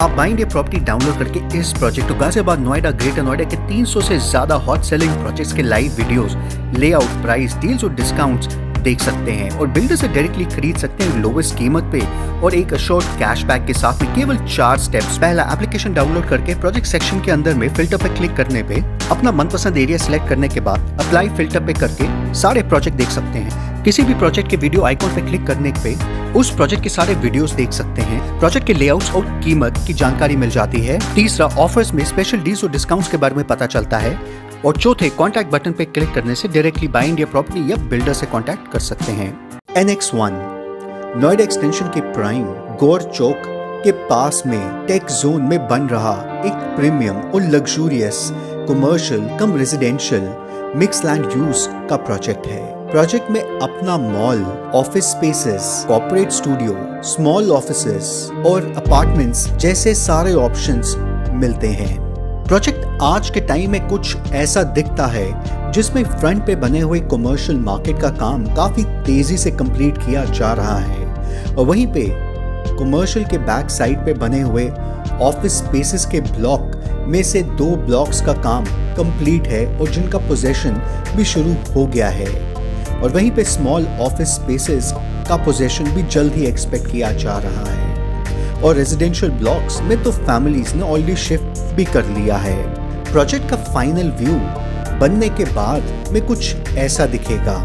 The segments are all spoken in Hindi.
आप बाइंग ये प्रॉपर्टी डाउनलोड करके इस प्रोजेक्ट को गाजियाबाद, नोएडा, ग्रेटर नोएडा के 300 से ज्यादा हॉट सेलिंग प्रोजेक्ट्स के live videos, layout, price, deals और डिस्काउंट्स देख सकते हैं और बिल्डर से डायरेक्टली खरीद सकते हैं लोवेस्ट कीमत पे और एक अशोर्ड कैशबैक के साथ में केवल 4 स्टेप्स। पहला, एप्लीकेशन डाउनलोड करके प्रोजेक्ट सेक्शन के अंदर में फिल्टर पे क्लिक करने पे अपना मनपसंद एरिया सिलेक्ट करने के बाद अप्लाई फिल्टर पे करके सारे प्रोजेक्ट देख सकते हैं। किसी भी प्रोजेक्ट के वीडियो आइकॉन पे क्लिक करने पे उस प्रोजेक्ट के सारे वीडियोस देख सकते हैं। प्रोजेक्ट के लेआउट्स और कीमत की जानकारी मिल जाती है। तीसरा, ऑफर्स में स्पेशल डील्स और डिस्काउंट्स के बारे में पता चलता है। और चौथे, कॉन्टैक्ट बटन पे क्लिक करने से डायरेक्टली बाय इंडिया प्रॉपर्टी या बिल्डर से कॉन्टैक्ट कर सकते हैं। NX1 नोएडा एक्सटेंशन के प्राइम गौर चौक के पास में टेक जोन में बन रहा एक प्रीमियम और luxurious commercial cum residential mix land use का प्रोजेक्ट है। प्रोजेक्ट में अपना mall, office spaces, corporate studio, small offices और अपार्टमेंट्स जैसे सारे ऑप्शंस मिलते हैं। प्रोजेक्ट आज के टाइम में कुछ ऐसा दिखता है जिसमें फ्रंट पे बने हुए कमर्शियल मार्केट का काम काफी तेजी से कंप्लीट किया जा रहा है और वहीं पे कमर्शियल के बैक साइड पे बने हुए ऑफिस स्पेसेस के ब्लॉक में से 2 ब्लॉक्स का काम कंप्लीट है और जिनका पोजेशन भी शुरू हो गया है और वहीं पे स्मॉल ऑफिस स्पेसेस का पोजेशन भी जल्द ही एक्सपेक्ट किया जा रहा है और रेजिडेंशियल ब्लॉक्स में तो फैमिलीज ने ऑलरेडी शिफ्ट भी कर लिया है। प्रोजेक्ट का फाइनल व्यू बनने के बाद में कुछ ऐसा दिखेगा।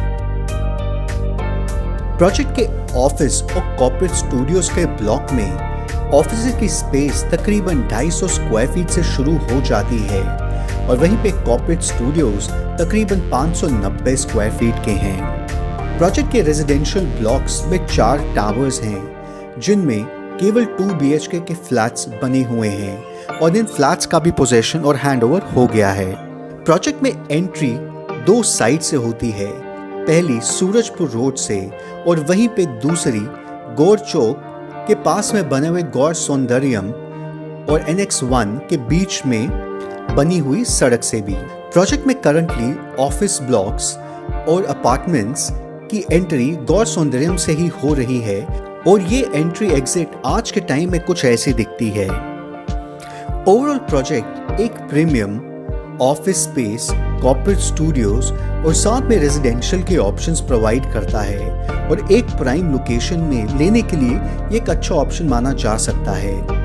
प्रोजेक्ट के ऑफिस और कॉर्पोरेट स्टूडियोज के ब्लॉक में ऑफिस की स्पेस तकरीबन 250 स्क्वायर फीट से शुरू हो जाती है और वहीं पे कॉर्पोरेट स्टूडियोज तकरीबन 590 स्क्वायर फीट के हैं। प्रोजेक्ट के रेजिडेंशियल ब्लॉक्स में 4 टावर्स हैं जिनमें केवल 2 BHK के फ्लैट्स बने हुए हैं और इन फ्लैट्स का भी पोजेशन और हैंडओवर हो गया है। प्रोजेक्ट में एंट्री 2 साइड से होती है, पहली सूरजपुर रोड से और वहीं पे दूसरी गौर चौक के पास में बने हुए गौर सौंदर्यम और NX1 के बीच में बनी हुई सड़क से भी। प्रोजेक्ट में करंटली ऑफिस ब्लॉक्स और अपार्टमेंट्स की एंट्री गौर सौंदर्यम से ही हो रही है और ये एंट्री एग्जिट आज के टाइम में कुछ ऐसी दिखती है। ओवरऑल प्रोजेक्ट एक premium office space, corporate studios और साथ में रेजिडेंशियल के ऑप्शंस प्रोवाइड करता है और एक प्राइम लोकेशन में लेने के लिए ये एक अच्छा ऑप्शन माना जा सकता है।